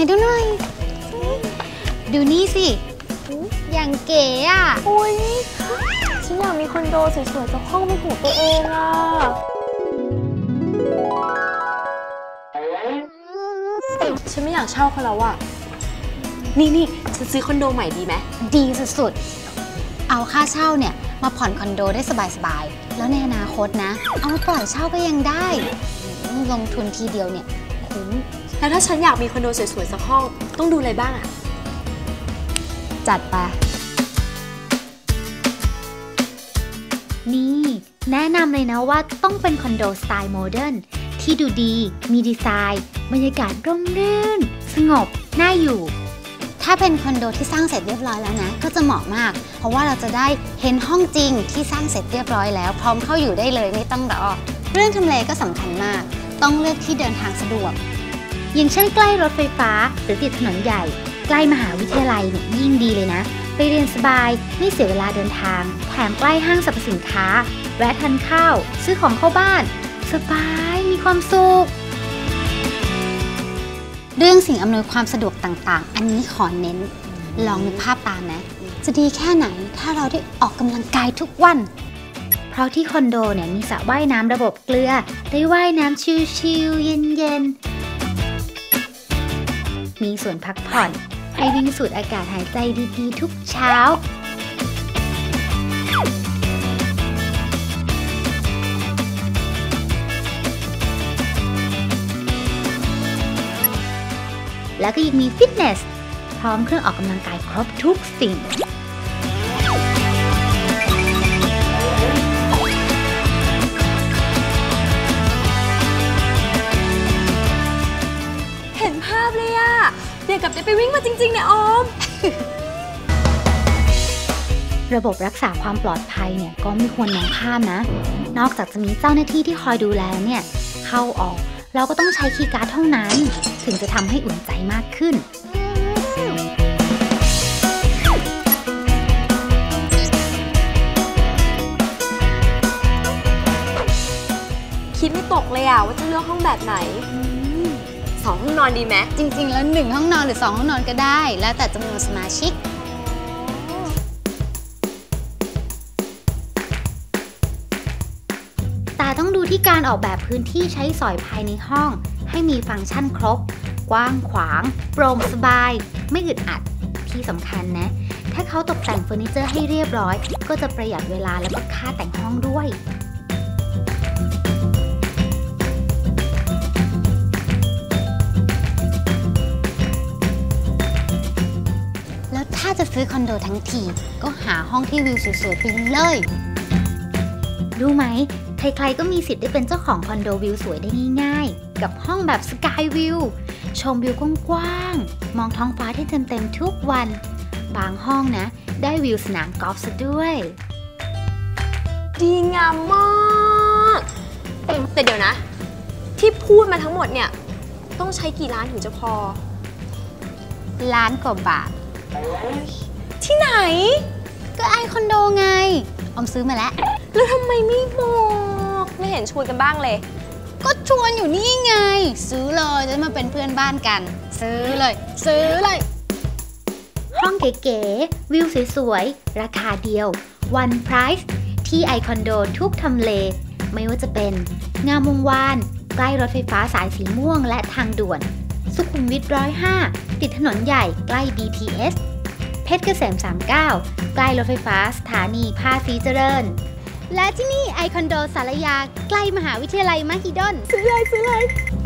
ดูหน่อยดูนี่สิอย่างเก๋อ่ะอุ้ยฉันอยากมีคอนโดสวยๆสักห้องเป็นของตัวเองอ่ะฉันไม่อยากเช่าเขาแล้วอ่ะนี่ฉันซื้อคอนโดใหม่ดีไหมดีสุดๆเอาค่าเช่าเนี่ยมาผ่อนคอนโดได้สบายๆแล้วในอนาคตนะเอามาปล่อยเช่าก็ยังได้ลงทุนทีเดียวเนี่ยคุ้มแล้วถ้าฉันอยากมีคอนโดสวยๆสักห้องต้องดูอะไรบ้างอ่ะจัดไปนี่แนะนำเลยนะว่าต้องเป็นคอนโดสไตล์โมเดิร์นที่ดูดีมีดีไซน์บรรยากาศร่มรื่นสงบน่าอยู่ถ้าเป็นคอนโดที่สร้างเสร็จเรียบร้อยแล้วนะก็จะเหมาะมากเพราะว่าเราจะได้เห็นห้องจริงที่สร้างเสร็จเรียบร้อยแล้วพร้อมเข้าอยู่ได้เลยไม่ต้องรอเรื่องทำเลก็สำคัญมากต้องเลือกที่เดินทางสะดวกอย่างเช่นใกล้รถไฟฟ้าหรือติดถนนใหญ่ใกล้มหาวิทยาลัยเนี่ยยิ่งดีเลยนะไปเรียนสบายไม่เสียเวลาเดินทางแถมใกล้ห้างสรรพสินค้าแวะทานข้าวซื้อของเข้าบ้านสบายมีความสุขเรื่องสิ่งอำนวยความสะดวกต่างๆอันนี้ขอเน้นลองนึกภาพตามนะจะดีแค่ไหนถ้าเราได้ออกกำลังกายทุกวันเพราะที่คอนโดเนี่ยมีสระว่ายน้ำระบบเกลือได้ว่ายน้ำชิลๆเย็นๆมีส่วนพักผ่อนให้วิ่งสูดอากาศหายใจดีๆทุกเช้าแล้วก็ยังมีฟิตเนสพร้อมเครื่องออกกำลังกายครบทุกสิ่งเห็นภาพเลยอะเดี๋ยวกับได้ไปวิ่งมาจริงๆเนี่ยออมระบบรักษาความปลอดภัยเนี่ยก็ไม่ควรมองข้ามนะนอกจากจะมีเจ้าหน้าที่ที่คอยดูแลเนี่ยเข้าออกเราก็ต้องใช้คีย์การ์ดเท่านั้นถึงจะทำให้อุ่นใจมากขึ้นคิดไม่ตกเลยอะว่าจะเลือกห้องแบบไหน2 ห้องนอนดีไหมจริงๆแล้ว1 ห้องนอนหรือ2 ห้องนอนก็ได้แล้วแต่จำนวนสมาชิกแต่ต้องดูที่การออกแบบพื้นที่ใช้สอยภายในห้องให้มีฟังก์ชันครบกว้างขวางโปร่งสบายไม่อึดอัดที่สำคัญนะถ้าเขาตกแต่งเฟอร์นิเจอร์ให้เรียบร้อยก็จะประหยัดเวลาและก็ค่าแต่งห้องด้วยแล้วถ้าจะซื้อคอนโดทั้งทีก็หาห้องที่วิวสวยๆไปเลยรู้ไหมใครๆก็มีสิทธิ์ได้เป็นเจ้าของคอนโดวิวสวยได้ง่ายๆกับห้องแบบสกายวิวชมวิวกว้างๆมองท้องฟ้าที่เต็มๆทุกวันบางห้องนะได้วิวสนามกอล์ฟซะด้วยดีงามมากแต่เดี๋ยวนะที่พูดมาทั้งหมดเนี่ยต้องใช้กี่ล้านถึงจะพอล้านกว่าบาทที่ไหนก็ไอคอนโดไงออมซื้อมาแล้วทำไมไม่บอกไม่เห็นชวนกันบ้างเลยก็ชวนอยู่นี่ไงซื้อเลยจะมาเป็นเพื่อนบ้านกันซื้อเลยห้องเก๋ๆวิวสวยๆราคาเดียว One Price ที่ไอคอนโดทุกทำเลไม่ว่าจะเป็นงามวงวานใกล้รถไฟฟ้าสายสีม่วงและทางด่วนสุขุมวิท105ติดถนนใหญ่ใกล้ BTS เพชรเกษม39ใกล้รถไฟฟ้าสถานีภาษีเจริญและที่นี่ไอคอนโดสารยาใกล้มหาวิทยาลัยมหิดลซื้อเลย